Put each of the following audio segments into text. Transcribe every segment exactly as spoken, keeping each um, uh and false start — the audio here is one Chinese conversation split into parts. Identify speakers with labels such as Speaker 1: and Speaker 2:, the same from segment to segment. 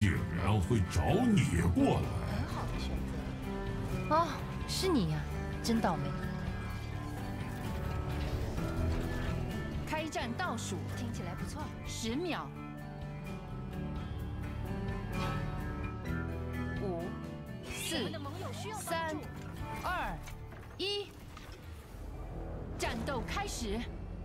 Speaker 1: 竟然会找你过来。
Speaker 2: 很好的选择。哦，是你呀，真倒霉。开战倒数，听起来不错，十秒。五、四、三、二、一，战斗开始。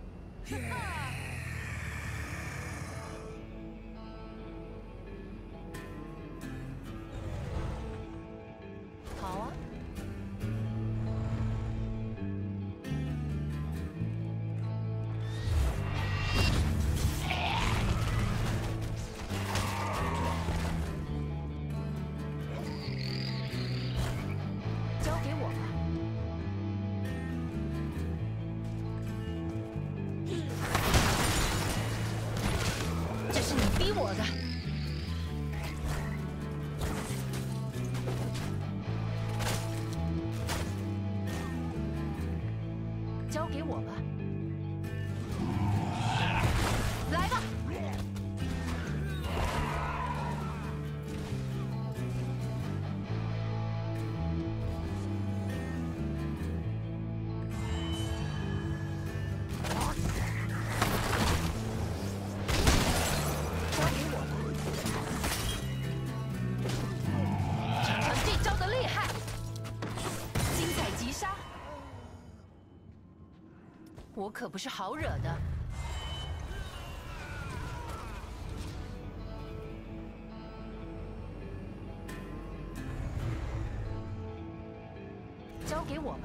Speaker 2: 好啊。交给我吧。这是你逼我的。交给我吧。来吧。交给我吧。尝尝这招的厉害，精彩极杀。我可不是好惹的。交给我吧。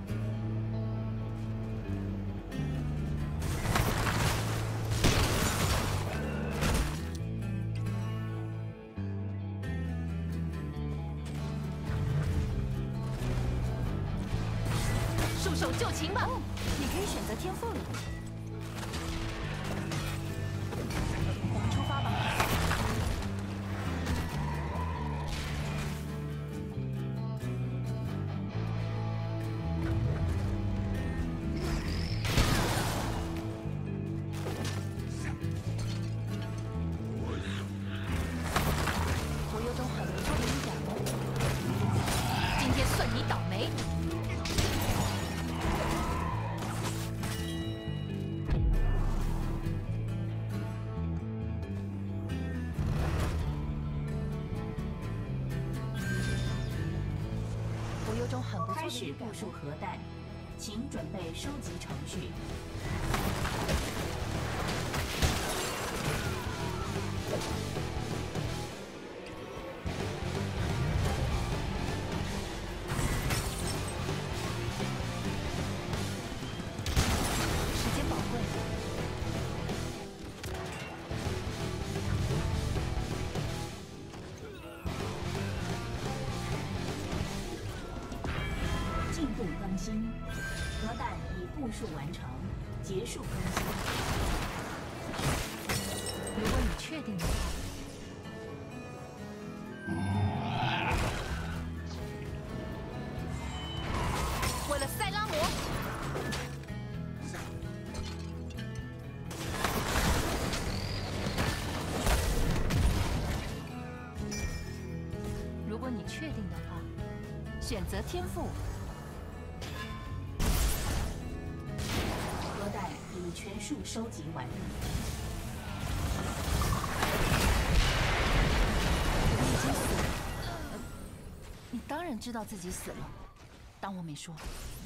Speaker 2: 束手就擒吧。你可以选择天赋了。我们出发吧。我有种很不错的预感哦。今天算你倒霉。我有种很不错的
Speaker 3: 开始
Speaker 2: 预感
Speaker 3: 部署核弹，请准备收集程序。
Speaker 2: 时间宝贵。
Speaker 3: 进度更新，核弹已部署完成，结束更新。
Speaker 2: 如果你确定的话。为了塞拉摩。如果你确定的话，选择天赋。
Speaker 3: 核弹已全数收集完毕。
Speaker 2: 你已经死了。呃你当然知道自己死了，当我没说。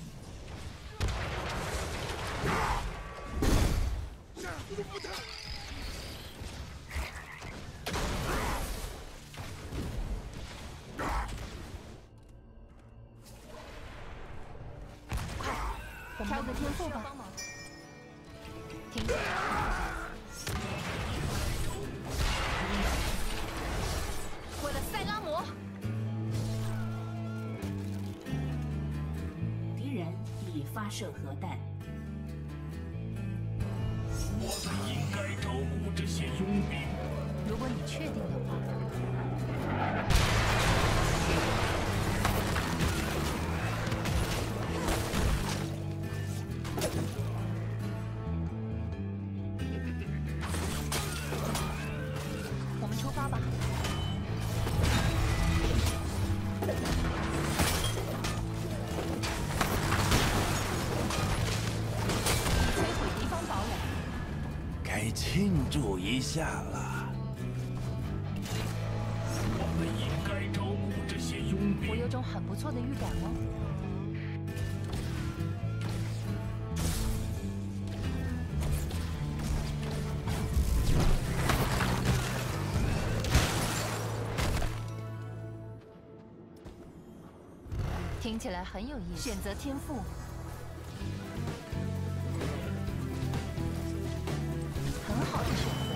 Speaker 2: 快，我们挑个天赋吧。听着。为了塞拉摩。
Speaker 3: 敌人已发射核弹。
Speaker 1: 我们应该照顾这些佣兵。
Speaker 2: 如果你确定的话。我们出发吧。
Speaker 1: 注一下了。我们应该照顾这些佣
Speaker 2: 我
Speaker 1: 兵。
Speaker 2: 有种很不错的预感哦。听起来很有意思。选择天赋，很好的选择。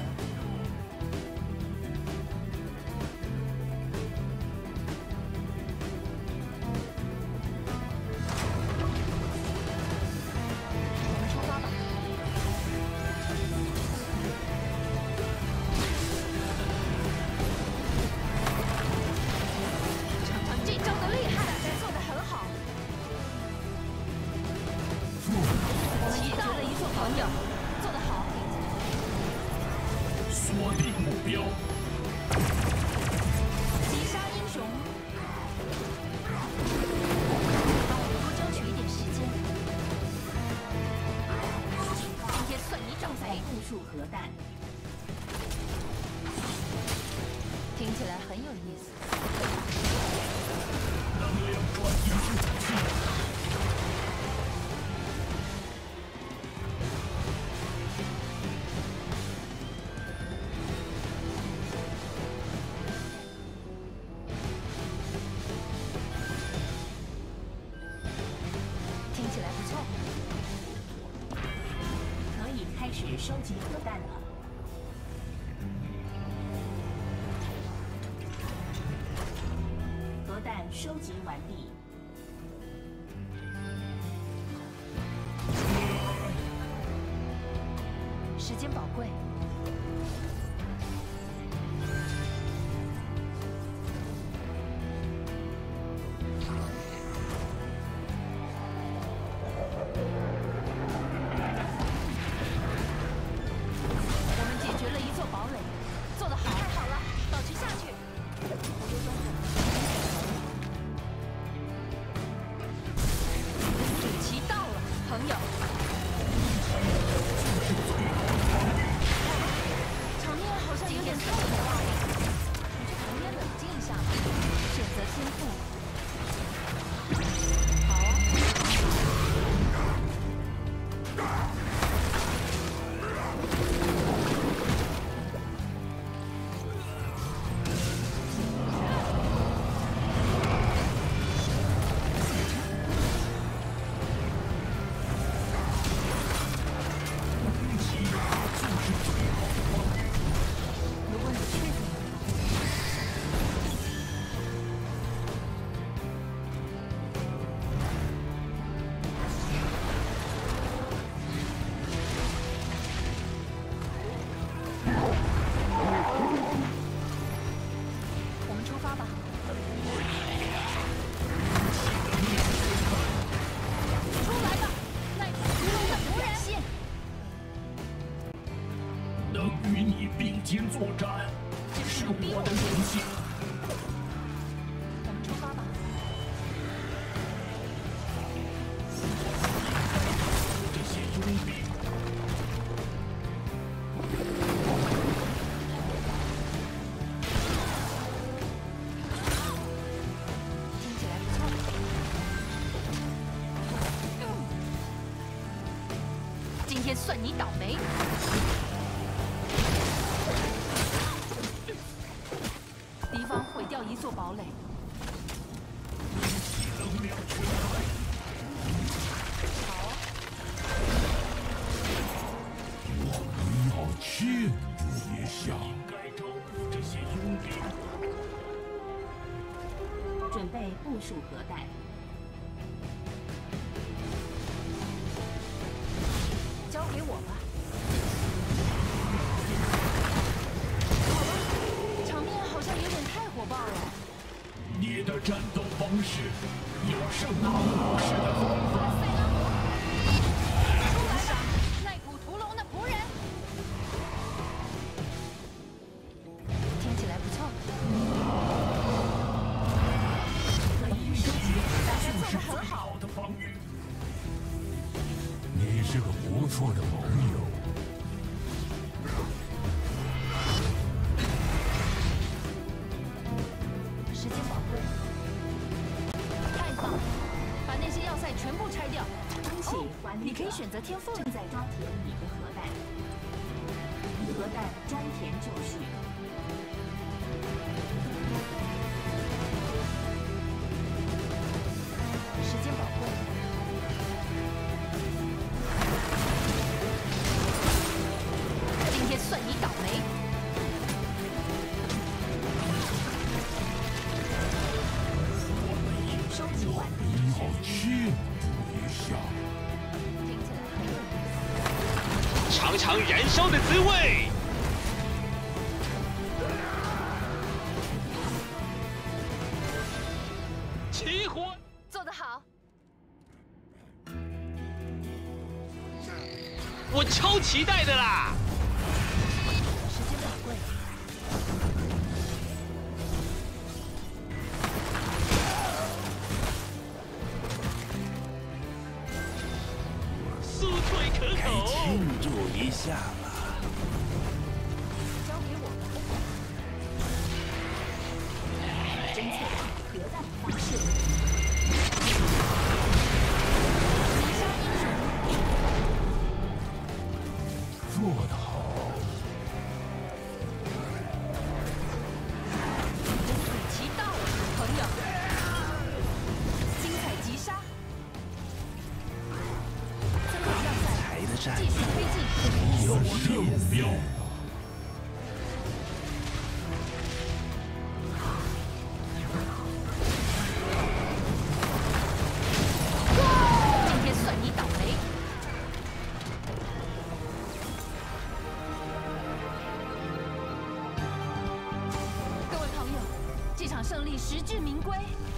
Speaker 2: 我们出发吧。尝尝这招的厉害，大家做得很好。我们解决了一座朋友，做得好。
Speaker 1: 锁定目标。
Speaker 2: 击杀英雄，帮我多争取一点时间。今天算你倒霉。
Speaker 3: 部署核弹，
Speaker 2: 听起来很有意思。
Speaker 1: 能量转移武器。
Speaker 2: 听起来不错。
Speaker 3: 可以开始收集核弹了。核弹收集完毕。
Speaker 2: 时间宝贵。我们解决了一座堡垒，做得好！太好了，保持下去。我有种很主期到了，朋友。场面好像有点凑合了，你去旁边冷静一下吧。选择天赋。好啊。如果你确定的话。我们出发吧。出来吧，奈普屠龙的仆人！
Speaker 1: 能与你并肩作战，是我的荣幸。
Speaker 2: 我们出发吧。
Speaker 1: 这些佣兵。
Speaker 2: 听起来不错。今天算你倒霉。敌方毁掉一座堡垒。
Speaker 1: 能量全开。
Speaker 2: 好啊。
Speaker 1: 我们要切一下。应该照顾这些佣兵。
Speaker 3: 准备部署核弹。
Speaker 2: 交给我吧。场面好像有点太火爆了。
Speaker 1: 你的战斗方式有圣马武士的风范。
Speaker 2: 塞拉姆，出来吧，奈普屠龙的仆人。听起来不错。
Speaker 3: 可以收集核弹。
Speaker 2: 大家做得很好。
Speaker 1: 好的防御。
Speaker 4: 你是个不错的盟友。
Speaker 2: 拆掉。
Speaker 3: 恭喜管理者，
Speaker 2: 你可以选择天赋。
Speaker 3: 正在装填你的核弹，核弹装填就绪。
Speaker 2: 时间宝贵。今天算你倒霉。
Speaker 3: 收集完毕。
Speaker 1: 你好切磋一下。
Speaker 2: 听起来很有意思。
Speaker 4: 尝尝燃烧的滋味。起火！
Speaker 2: 做得好。
Speaker 4: 我超期待的啦！
Speaker 2: 时间宝贵。
Speaker 4: 酥脆可口。
Speaker 5: 庆祝一下吧！
Speaker 2: 交给我吧。
Speaker 3: 侦测核弹发射。
Speaker 2: 击杀英雄。
Speaker 1: 做得好。
Speaker 2: 武器到了，朋友。精彩击杀。参考要塞，
Speaker 5: 排的战
Speaker 2: 继续推进。
Speaker 1: 有目标。
Speaker 2: 今天算你倒霉。各位朋友，这场胜利实至名归。